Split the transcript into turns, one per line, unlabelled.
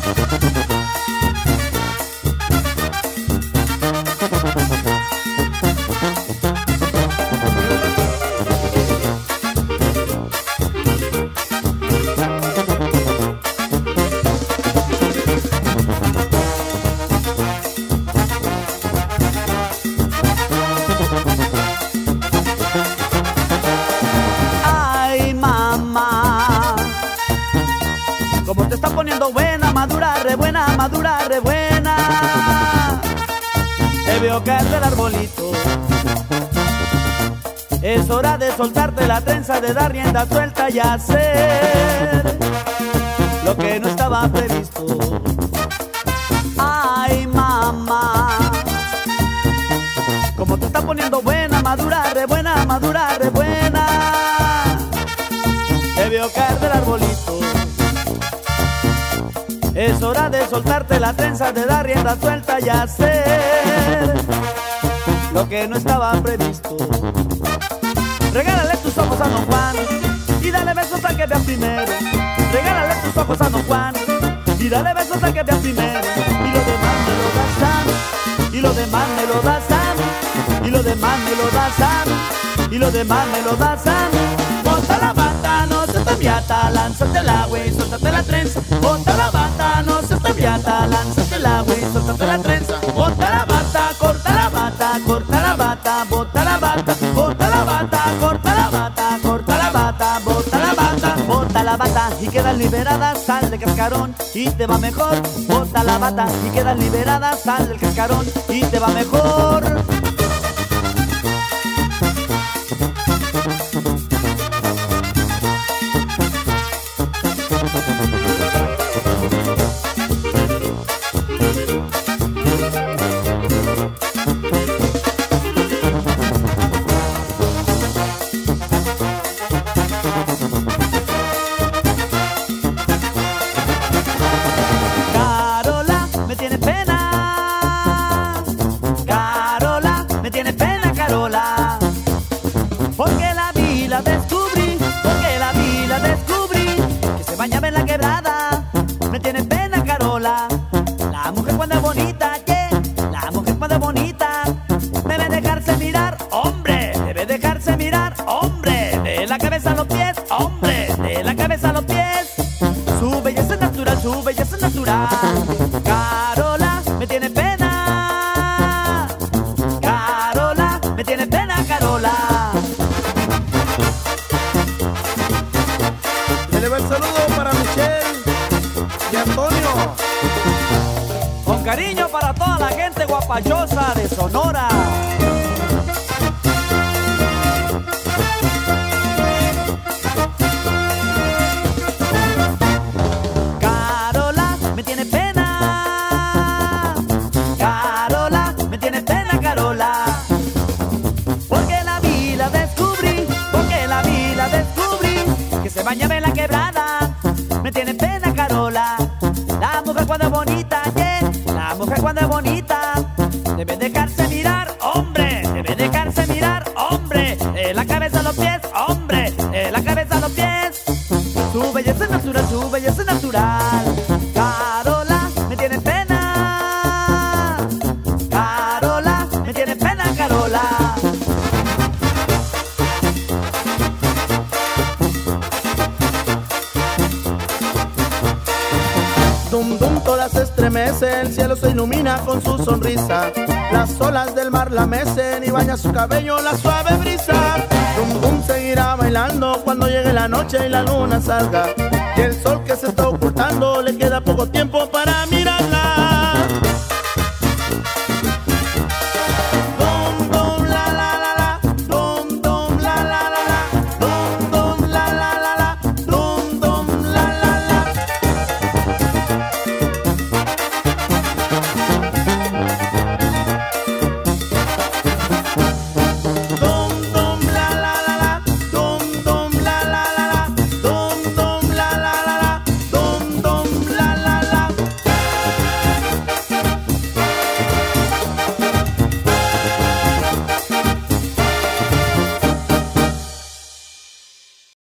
Como te está poniendo buena, madura, re buena, madura, re buena. Te veo caer del arbolito. Es hora de soltarte la trenza, de dar rienda suelta y hacer lo que no estaba previsto. Ay, mamá, como te está poniendo buena, madura, re buena, madura, re buena. Te veo caer del arbolito. Es hora de soltarte la trenza, de dar rienda suelta y hacer lo que no estaba previsto. Regálale tus ojos a Don Juan y dale besos al que vea primero. Regálale tus ojos a Don Juan y dale besos al que vea primero. Y lo demás me lo das Sam, y lo demás me lo das Sam, y lo demás me lo das Sam, y lo demás me lo das Sam. Bota la bata, no se te viata, lánzate al agua y suéltate la trenza. Bota la bata, no se te viata, lánzate al agua y suéltate la trenza. Bota la bata, corta la bata, corta la bata, bota la bata, bota la bata, corta la bata, corta la bata, bota la bata, bota la bata y quedas liberada, sal del cascarón y te va mejor. Bota la bata y quedas liberada, sal del cascarón y te va mejor. Porque la vi, la descubrí, porque la vi, la descubrí, que se bañaba en la quebrada. Me tiene pena Carola. La mujer cuando es bonita, yeah, la mujer cuando es bonita, debe dejarse mirar, hombre, debe dejarse mirar, hombre, de la cabeza a los pies, hombre, de la cabeza a los pies. Su belleza es natural, su belleza es natural. Carola, me tiene pena. Carola, me tiene pena Carola.
Un saludo para Michelle y Antonio.
Con cariño para toda la gente guapachosa de Sonora. Carola, me tiene pena. Carola, me tiene pena Carola. Porque la vi, la descubrí, porque la vi, la descubrí, que se bañaba en la quebrada. Me tiene pena Carola. La mujer cuando es bonita, yeah, la mujer cuando es bonita, debe dejarse mirar, hombre, debe dejarse mirar, hombre, de la cabeza a los pies, hombre, de la cabeza a los pies. Su belleza es natural, su belleza es natural. Carola, me tiene pena. Carola, me tiene pena Carola.
Dum dum, todas se estremecen, el cielo se ilumina con su sonrisa. Las olas del mar la mecen y baña su cabello la suave brisa. Dum dum seguirá bailando cuando llegue la noche y la luna salga. Y el sol que se está ocultando le queda poco tiempo para